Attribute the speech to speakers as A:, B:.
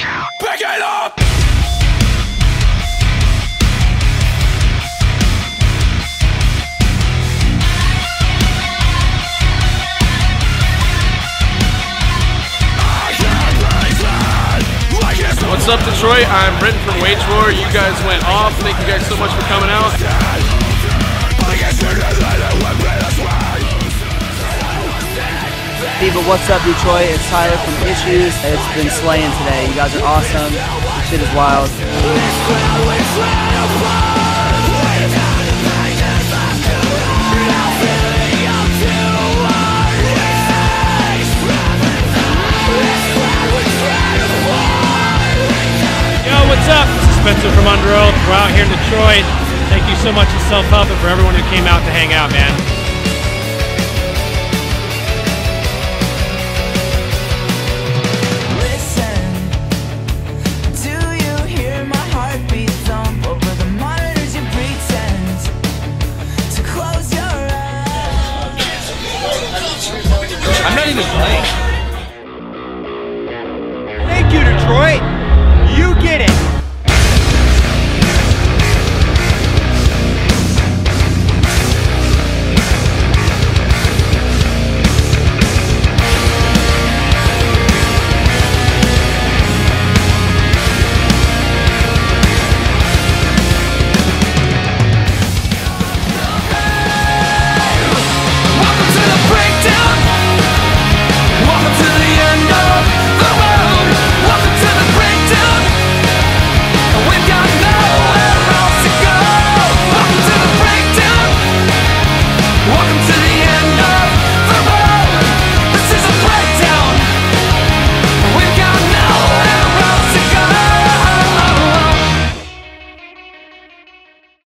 A: Pick it up!
B: What's up, Detroit? I'm Britton from Wage War. You guys went off. Thank you guys so much for coming out.
C: People, what's up, Detroit? It's Tyler from Issues. It's been slaying today. You guys are awesome. This shit is wild.
D: What's up? This is Spencer from Under Oath. We're out here in Detroit. Thank you so much to Self-Help and for everyone who came out to hang out, man.